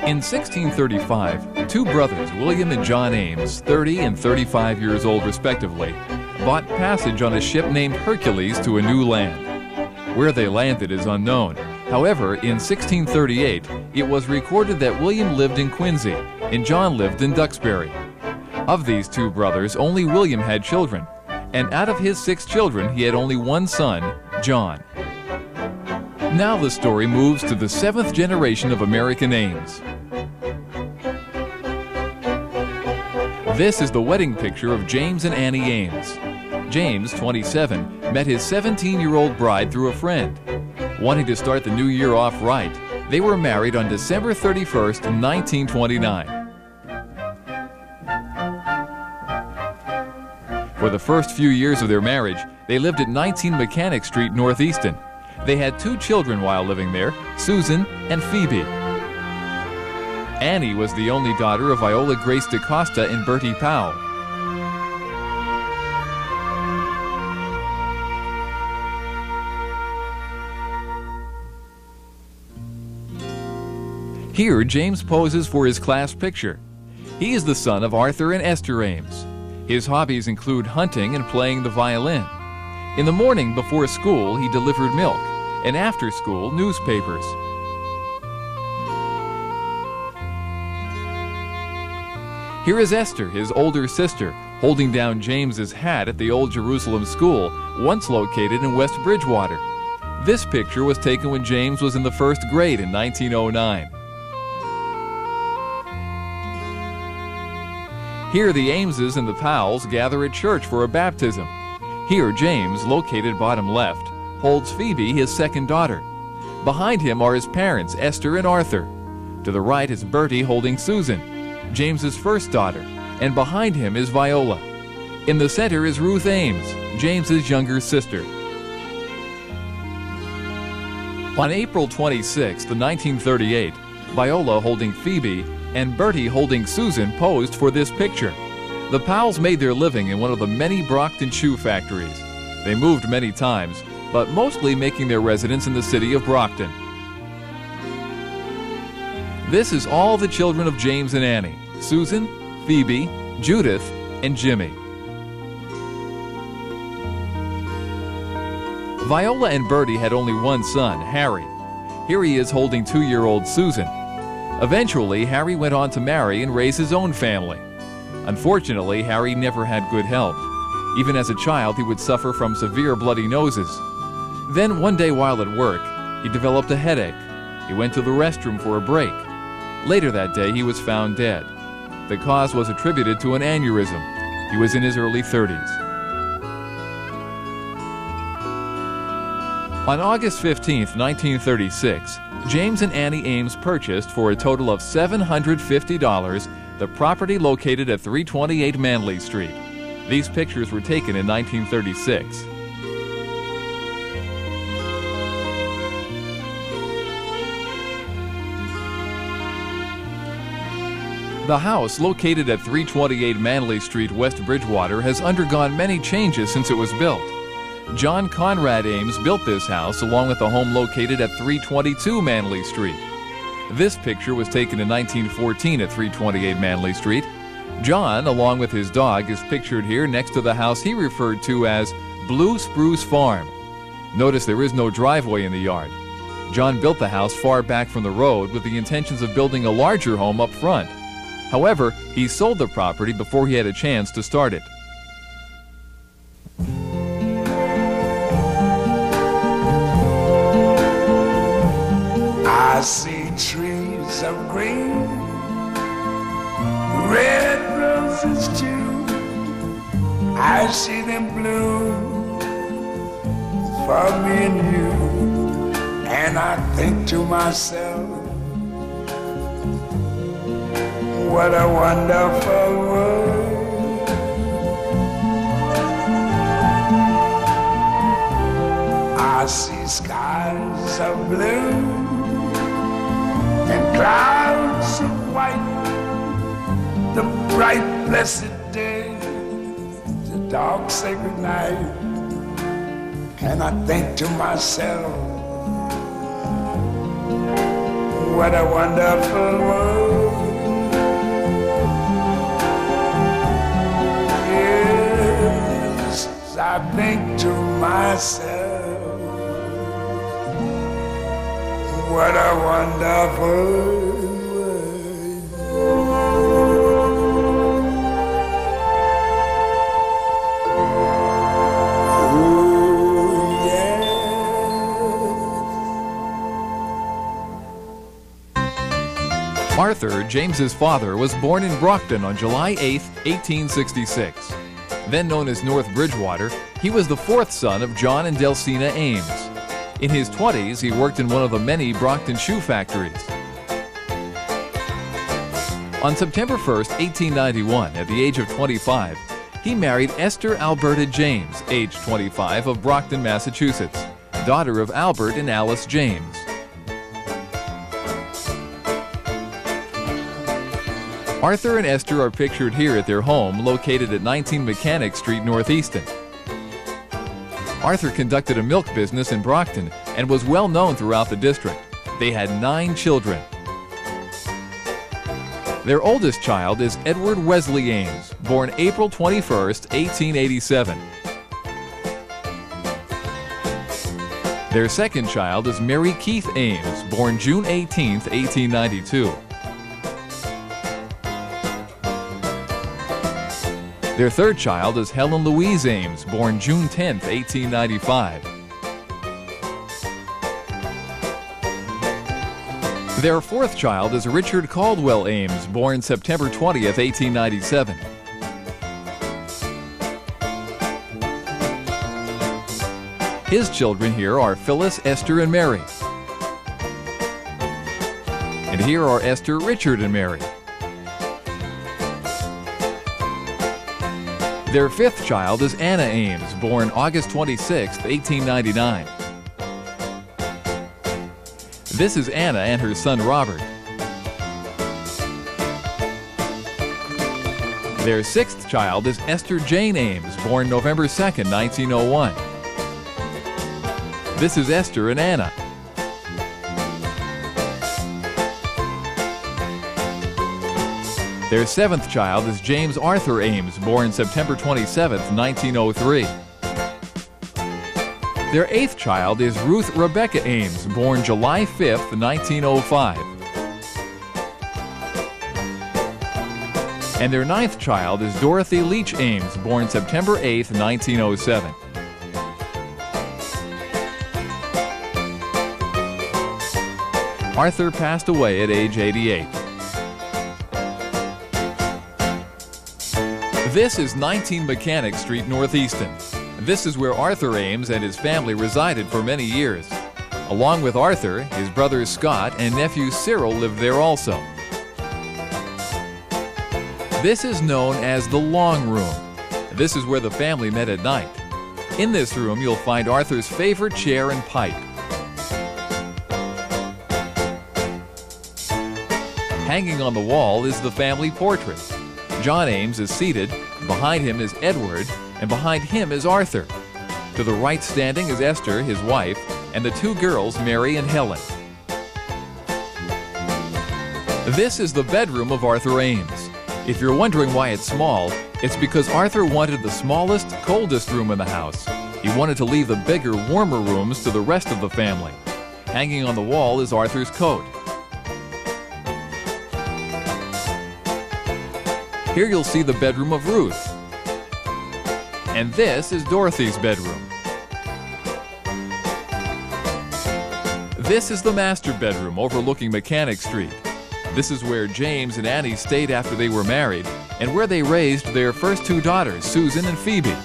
In 1635, two brothers, William and John Ames, 30 and 35 years old respectively, bought passage on a ship named Hercules to a new land. Where they landed is unknown. However, in 1638, it was recorded that William lived in Quincy and John lived in Duxbury. Of these two brothers, only William had children, and out of his 6 children, he had only one son, John. Now the story moves to the 7th generation of American Ames. This is the wedding picture of James and Annie Ames. James, 27, met his 17-year-old bride through a friend. Wanting to start the new year off right, they were married on December 31st, 1929. For the first few years of their marriage, they lived at 19 Mechanic Street, Northeaston. They had 2 children while living there, Susan and Phoebe. Annie was the only daughter of Viola Grace DaCosta and Bertie Powell. Here, James poses for his class picture. He is the son of Arthur and Esther Ames. His hobbies include hunting and playing the violin. In the morning before school, he delivered milk, and after school, newspapers. Here is Esther, his older sister, holding down James's hat at the Old Jerusalem School, once located in West Bridgewater. This picture was taken when James was in the 1st grade in 1909. Here the Ameses and the Powells gather at church for a baptism. Here James, located bottom left, holds Phoebe, his 2nd daughter. Behind him are his parents, Esther and Arthur. To the right is Bertie holding Susan, James's 1st daughter, and behind him is Viola. In the center is Ruth Ames, James's younger sister. On April 26, 1938, Viola holding Phoebe and Bertie holding Susan posed for this picture. The Powells made their living in one of the many Brockton shoe factories. They moved many times, but mostly making their residence in the city of Brockton. This is all the children of James and Annie: Susan, Phoebe, Judith, and Jimmy. Viola and Bertie had only one son, Harry. Here he is holding 2-year-old Susan. Eventually, Harry went on to marry and raise his own family. Unfortunately, Harry never had good health. Even as a child, he would suffer from severe bloody noses. Then one day while at work, he developed a headache. He went to the restroom for a break. Later that day, he was found dead. The cause was attributed to an aneurysm. He was in his early 30s. On August 15, 1936, James and Annie Ames purchased for a total of $750 the property located at 328 Manley Street. These pictures were taken in 1936. The house, located at 328 Manley Street, West Bridgewater, has undergone many changes since it was built. John Conrad Ames built this house along with a home located at 322 Manley Street. This picture was taken in 1914 at 328 Manley Street. John, along with his dog, is pictured here next to the house he referred to as Blue Spruce Farm. Notice there is no driveway in the yard. John built the house far back from the road with the intentions of building a larger home up front. However, he sold the property before he had a chance to start it. I see trees of green, red roses too. I see them bloom for me and you. And I think to myself, what a wonderful world. I see skies of blue and clouds of white, the bright blessed day, the dark sacred night. And I think to myself, what a wonderful world. Yes, I think to myself, what a wonderful world. Oh, yeah. Arthur, James's father, was born in Brockton on July 8, 1866. Then known as North Bridgewater, he was the fourth son of John and Delcina Ames. In his 20s, he worked in one of the many Brockton shoe factories. On September 1, 1891, at the age of 25, he married Esther Alberta James, age 25, of Brockton, Massachusetts, daughter of Albert and Alice James. Arthur and Esther are pictured here at their home located at 19 Mechanic Street, Northeaston. Arthur conducted a milk business in Brockton and was well known throughout the district. They had 9 children. Their oldest child is Edward Wesley Ames, born April 21, 1887. Their second child is Mary Keith Ames, born June 18, 1892. Their third child is Helen Louise Ames, born June 10, 1895. Their fourth child is Richard Caldwell Ames, born September 20, 1897. His children here are Phyllis, Esther, and Mary. And here are Esther, Richard, and Mary. Their fifth child is Anna Ames, born August 26, 1899. This is Anna and her son Robert. Their sixth child is Esther Jane Ames, born November 2, 1901. This is Esther and Anna. Their seventh child is James Arthur Ames, born September 27, 1903. Their eighth child is Ruth Rebecca Ames, born July 5, 1905. And their ninth child is Dorothy Leach Ames, born September 8, 1907. Arthur passed away at age 88. This is 19 Mechanic Street, Northeaston. This is where Arthur Ames and his family resided for many years. Along with Arthur, his brother Scott and nephew Cyril lived there also. This is known as the Long Room. This is where the family met at night. In this room, you'll find Arthur's favorite chair and pipe. Hanging on the wall is the family portrait. John Ames is seated, behind him is Edward, and behind him is Arthur. To the right standing is Esther, his wife, and the two girls, Mary and Helen. This is the bedroom of Arthur Ames. If you're wondering why it's small, it's because Arthur wanted the smallest, coldest room in the house. He wanted to leave the bigger, warmer rooms to the rest of the family. Hanging on the wall is Arthur's coat. Here you'll see the bedroom of Ruth. And this is Dorothy's bedroom. This is the master bedroom overlooking Mechanic Street. This is where James and Annie stayed after they were married and where they raised their first two daughters, Susan and Phoebe.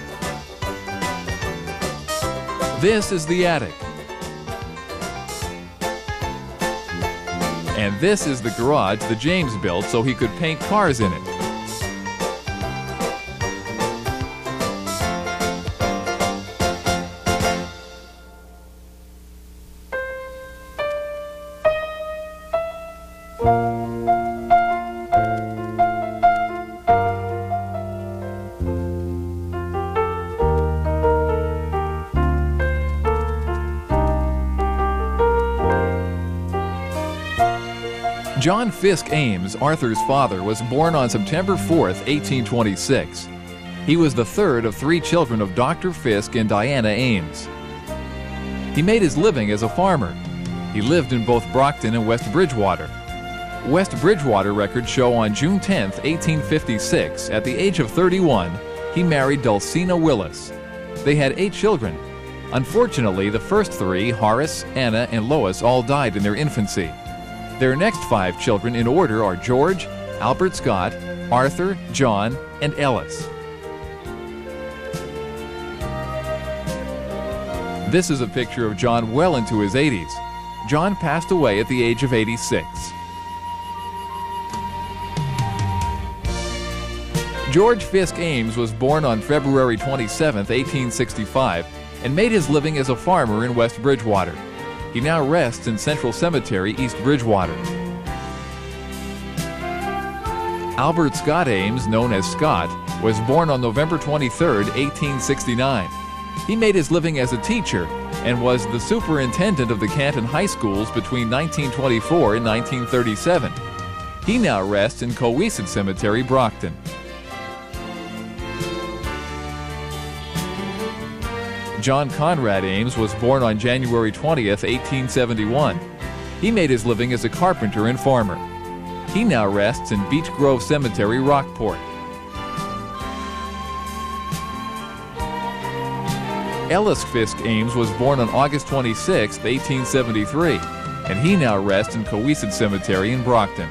This is the attic. And this is the garage that James built so he could paint cars in it. John Fisk Ames, Arthur's father, was born on September 4, 1826. He was the third of 3 children of Dr. Fisk and Diana Ames. He made his living as a farmer. He lived in both Brockton and West Bridgewater. West Bridgewater records show on June 10, 1856, at the age of 31, he married Dulcina Willis. They had 8 children. Unfortunately, the first 3, Horace, Anna, and Lois, all died in their infancy. Their next 5 children in order are George, Albert Scott, Arthur, John, and Ellis. This is a picture of John well into his 80s. John passed away at the age of 86. George Fisk Ames was born on February 27, 1865, and made his living as a farmer in West Bridgewater. He now rests in Central Cemetery, East Bridgewater. Albert Scott Ames, known as Scott, was born on November 23, 1869. He made his living as a teacher and was the superintendent of the Canton High Schools between 1924 and 1937. He now rests in Cohasset Cemetery, Brockton. John Conrad Ames was born on January 20, 1871. He made his living as a carpenter and farmer. He now rests in Beech Grove Cemetery, Rockport. Ellis Fisk Ames was born on August 26, 1873, and he now rests in Cohasset Cemetery in Brockton.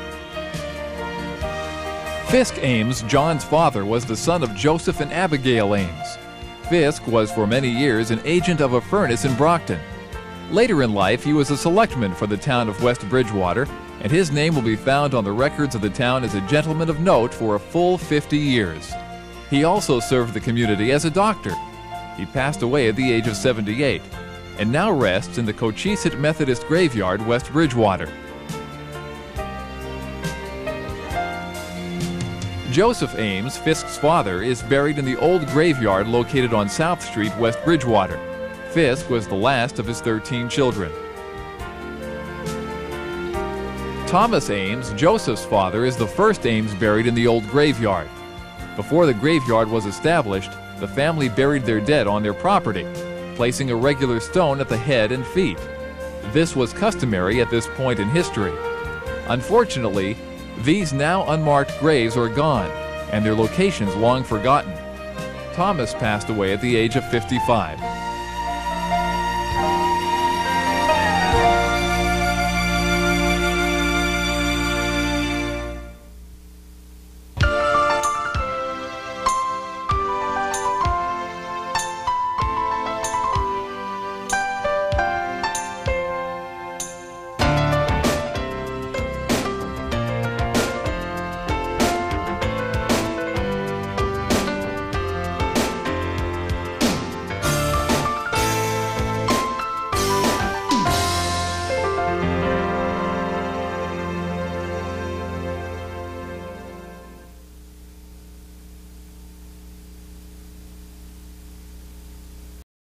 Fisk Ames, John's father, was the son of Joseph and Abigail Ames. Fisk was for many years an agent of a furnace in Brockton. Later in life, he was a selectman for the town of West Bridgewater, and his name will be found on the records of the town as a gentleman of note for a full 50 years. He also served the community as a doctor. He passed away at the age of 78, and now rests in the Cochise Methodist Graveyard, West Bridgewater. Joseph Ames, Fisk's father, is buried in the old graveyard located on South Street, West Bridgewater. Fisk was the last of his 13 children. Thomas Ames, Joseph's father, is the first Ames buried in the old graveyard. Before the graveyard was established, the family buried their dead on their property, placing a regular stone at the head and feet. This was customary at this point in history. Unfortunately, these now unmarked graves are gone, and their locations long forgotten. Thomas passed away at the age of 55.